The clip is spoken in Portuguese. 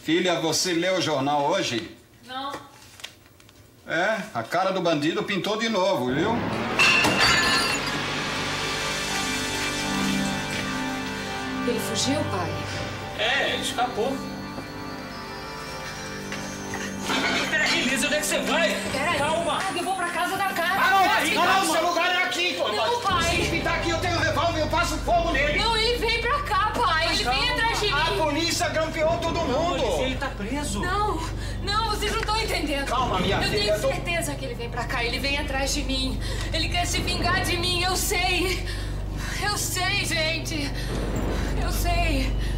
Filha, você leu o jornal hoje? Não. É, a cara do bandido pintou de novo, viu? Ele fugiu, pai? É, ele escapou. Peraí, Lisa, onde é que você vai? Peraí. Calma. Eu vou pra casa da Karen. Não, seu lugar é aqui, pô. Não, pai. Se pintar aqui, eu tenho um revólver, eu passo fogo nele. Não, ele vem pra cá, pai. Ele vem atrás de mim. A polícia grampeou todo mundo. Ele tá preso. Não, vocês não estão entendendo. Calma, minha filha. Eu tenho certeza que ele vem pra cá. Ele vem atrás de mim. Ele quer se vingar de mim, eu sei. Eu sei, gente. Eu sei.